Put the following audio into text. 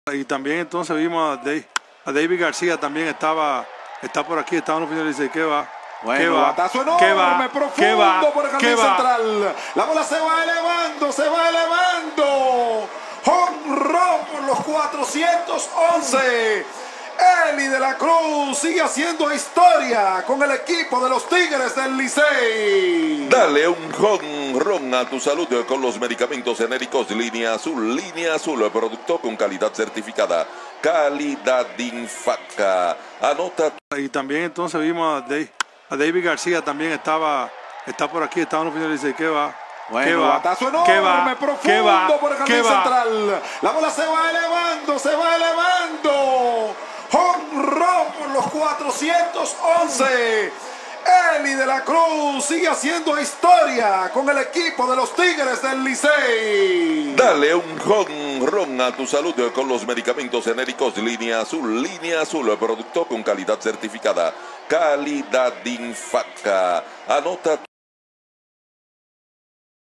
Y también entonces vimos a David García, también está por aquí, estaba en los finales y dice, ¿qué va? Bueno, batazo enorme, profundo por el jardín central. La bola se va elevando, se va elevando. Home run por los 411. Eli de la Cruz sigue haciendo historia con el equipo de los Tigres del Licey. Dale un home run a tu salud con los medicamentos genéricos Línea Azul, producto con calidad certificada, calidad Infaca. Anota. Y también entonces vimos a David García, también está por aquí, estaba en los finales y dice, ¿qué va? Bueno, batazo enorme, profundo por el jardín central. La bola se va elevando, se va elevando. Home run por los 411. Eli de la Cruz sigue haciendo historia con el equipo de los Tigres del Licey. Dale un home run a tu salud con los medicamentos genéricos Línea Azul, producto con calidad certificada, calidad Infaca. Anota.